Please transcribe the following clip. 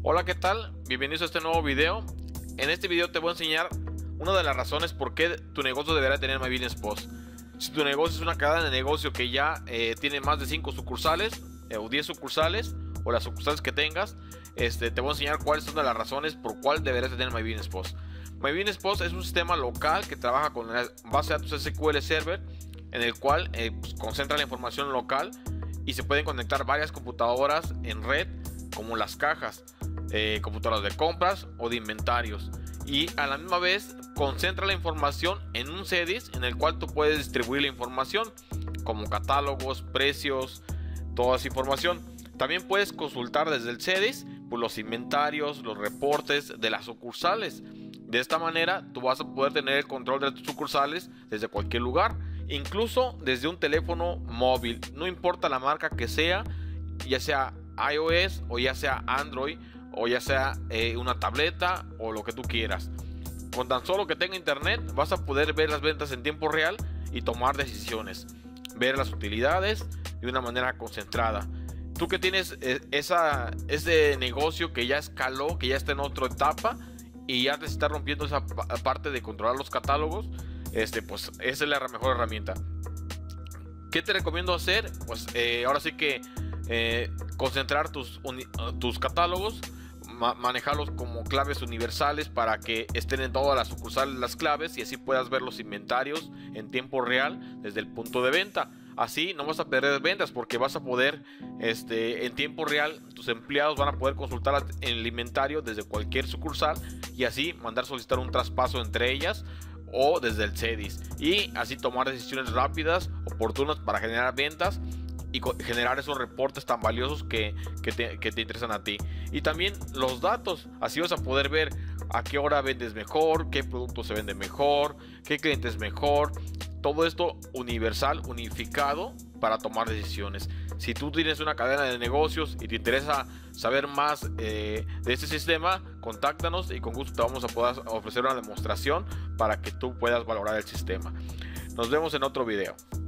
Hola, ¿qué tal? Bienvenidos a este nuevo video. En este video te voy a enseñar una de las razones por qué tu negocio deberá tener My Business Post. Si tu negocio es una cadena de negocio que ya tiene más de 5 sucursales o 10 sucursales o las sucursales que tengas, te voy a enseñar cuáles son las razones por cuál deberás tener My Business Post. My Business Post es un sistema local que trabaja con la base de datos SQL Server, en el cual concentra la información local y se pueden conectar varias computadoras en red, como las cajas, computadoras de compras o de inventarios, y a la misma vez concentra la información en un CDIS en el cual tú puedes distribuir la información como catálogos, precios, toda esa información. También puedes consultar desde el CDIS los inventarios, los reportes de las sucursales. De esta manera tú vas a poder tener el control de tus sucursales desde cualquier lugar, incluso desde un teléfono móvil, no importa la marca que sea, ya sea iOS o ya sea Android o ya sea una tableta o lo que tú quieras. Con tan solo que tenga internet vas a poder ver las ventas en tiempo real y tomar decisiones, ver las utilidades de una manera concentrada. Tú que tienes ese negocio que ya escaló, que ya está en otra etapa y ya te está rompiendo esa parte de controlar los catálogos, pues esa es la mejor herramienta. ¿Qué te recomiendo hacer? Pues ahora sí que concentrar tus catálogos, manejarlos como claves universales para que estén en todas las sucursales las claves y así puedas ver los inventarios en tiempo real desde el punto de venta. Así no vas a perder ventas porque vas a poder en tiempo real, tus empleados van a poder consultar el inventario desde cualquier sucursal y así mandar solicitar un traspaso entre ellas o desde el CDIS, y así tomar decisiones rápidas, oportunas para generar ventas y generar esos reportes tan valiosos que te interesan a ti. Y también los datos, así vas a poder ver a qué hora vendes mejor, qué producto se vende mejor, qué cliente es mejor. Todo esto universal, unificado para tomar decisiones. Si tú tienes una cadena de negocios y te interesa saber más de este sistema, contáctanos y con gusto te vamos a poder ofrecer una demostración para que tú puedas valorar el sistema. Nos vemos en otro video.